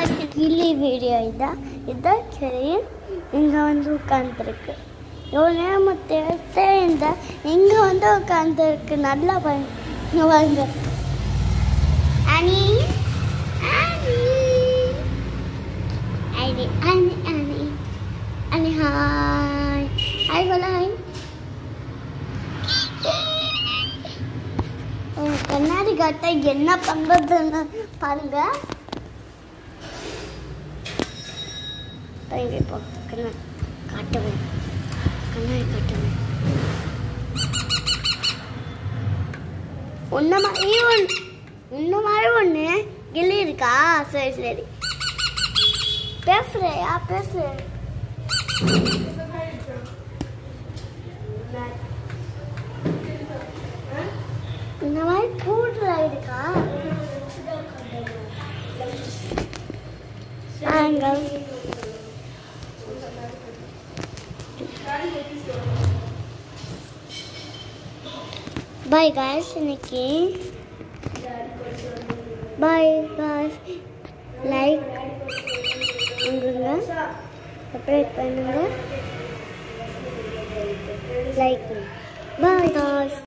கிளி வீடியோ இதான் கிளி இங்கே வந்து உட்காந்துருக்கு. எவ்வளோ நேரம் தேர்த்தே இங்கே வந்து உட்காந்துருக்கு. நல்லா வந்து அனி அனி அனி அனி அனி அனி ஹாய் ஹாய் ஹாய். கண்ணாடி காட்ட என்ன பண்றதுன்னு பாருங்க. இப்போ காட்டுவேன், கண்ணாடி காட்டுவேன். உன்ன மாதிரி ஒண்ணு கிளி இருக்கா? சரி சரி பேசுறியா? பேசு. இந்த மாதிரி கூடுற இருக்கா? Bye guys. இன்னைக்கு பாய் காய்ஸ். லைக் பண்ணுங்க, சப்ஸ்கிரைப் பண்ணுங்க, லைக் பண்ணுங்க. Bye guys.